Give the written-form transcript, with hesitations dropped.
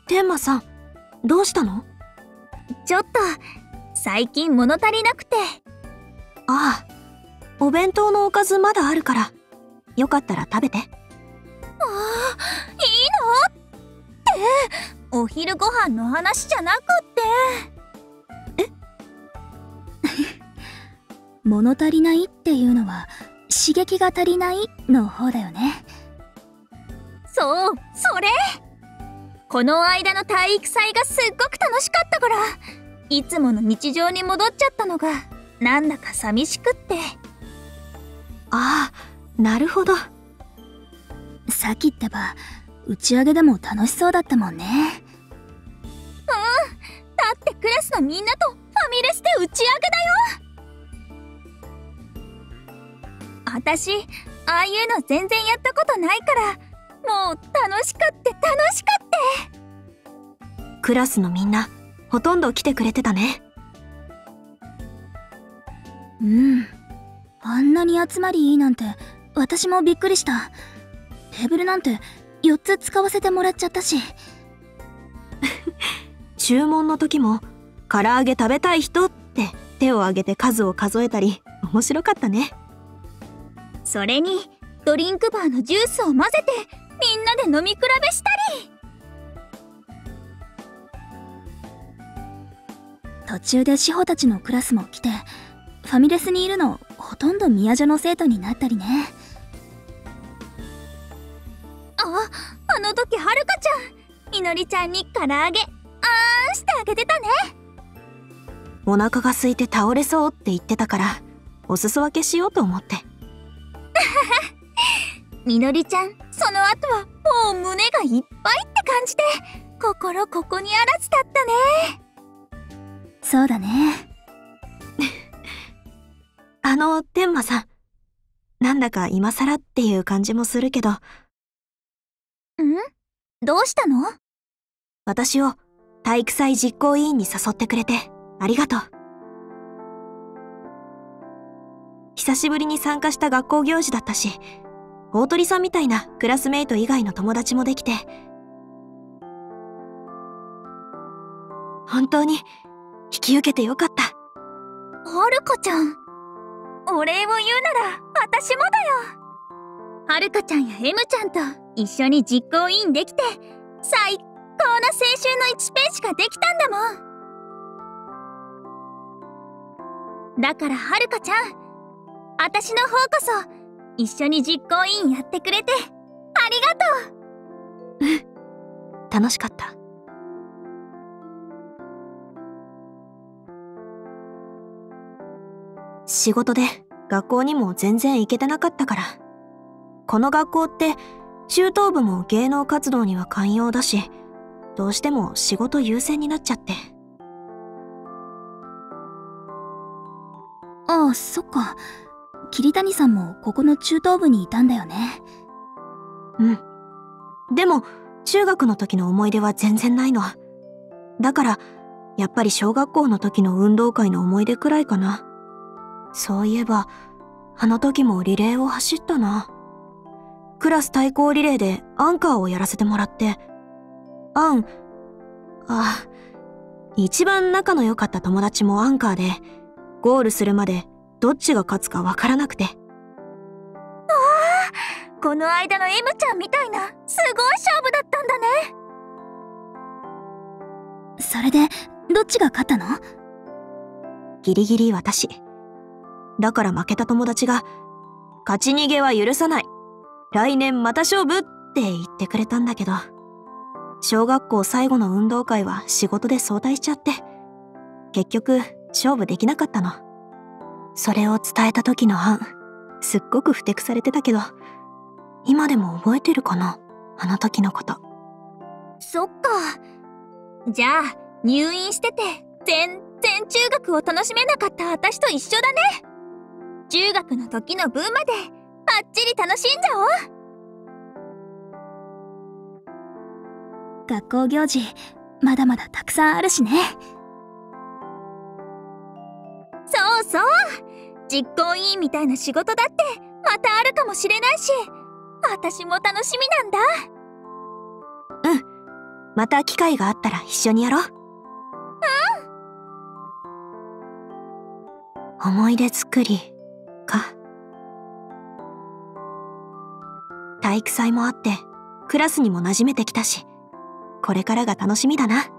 天馬さん、どうしたの？ ちょっと最近物足りなくて。 ああ、お弁当のおかずまだあるから、よかったら食べて。 ああ、いいの？ってお昼ご飯の話じゃなくって。 え物足りないっていうのは刺激が足りないの方だよね。 そう、それ。この間の体育祭がすっごく楽しかったから、いつもの日常に戻っちゃったのがなんだか寂しくって。 ああ、なるほど。 さっきってば打ち上げでも楽しそうだったもんね。 だってクラスのみんなとファミレスで打ち上げだよ。私、ああいうの全然やったことないから、もう楽しかって楽しかって。 クラスのみんな、ほとんど来てくれてたね。 うん。あんなに集まりいいなんて私もびっくりした。テーブルなんて4つ使わせてもらっちゃったし。 注文の時も、唐揚げ食べたい人って手を挙げて数を数えたり、面白かったね。 それにドリンクバーのジュースを混ぜてみんなで飲み比べしたり。 途中で志保たちのクラスも来て、ファミレスにいるのほとんど宮女の生徒になったりね。 あの時はるかちゃん、みのりちゃんに唐揚げあーんしてあげてたね。 お腹が空いて倒れそうって言ってたから、お裾分けしようと思って。 みのりちゃん、その後はもう胸がいっぱいって感じで、心ここにあらずだったね。 そうだね。 天馬さん。なんだか今更っていう感じもするけど。 どうしたの？ 私を体育祭実行委員に誘ってくれてありがとう。久しぶりに参加した学校行事だったし、大鳥さんみたいなクラスメイト以外の友達もできて、本当に引き受けてよかった。 はるかちゃん、お礼を言うなら私もだよ。はるかちゃんや M ちゃんと一緒に実行委員できて、最高な青春の1ページができたんだもん。だからはるかちゃん、私の方こそ一緒に実行委員やってくれてありがとう。 楽しかった。仕事で学校にも全然行けてなかったから。この学校って中等部も芸能活動には寛容だし、どうしても仕事優先になっちゃって。 ああ、そっか。桐谷さんもここの中等部にいたんだよね。 うん。でも中学の時の思い出は全然ないの。だからやっぱり小学校の時の運動会の思い出くらいかな。そういえばあの時もリレーを走ったな。クラス対抗リレーでアンカーをやらせてもらって、一番仲の良かった友達もアンカーで、ゴールするまでどっちが勝つかわからなくて。 この間の M ちゃんみたいなすごい勝負だったんだね。 それでどっちが勝ったの？ ギリギリ私。だから負けた友達が、勝ち逃げは許さない。来年また勝負って言ってくれたんだけど、小学校最後の運動会は仕事で早退しちゃって、結局勝負できなかったの。それを伝えた時の案、すっごくふてくされてたけど、今でも覚えてるかな、あの時のこと。 そっか。じゃあ入院してて全然中学を楽しめなかった私と一緒だね。中学の時の分までバッチリ楽しんじゃおう。 学校行事まだまだたくさんあるしね。 そうそう、実行委員みたいな仕事だってまたあるかもしれないし、私も楽しみなんだ。 また機会があったら一緒にやろう。思い出作りか。体育祭もあってクラスにも馴染めてきたし、これからが楽しみだな。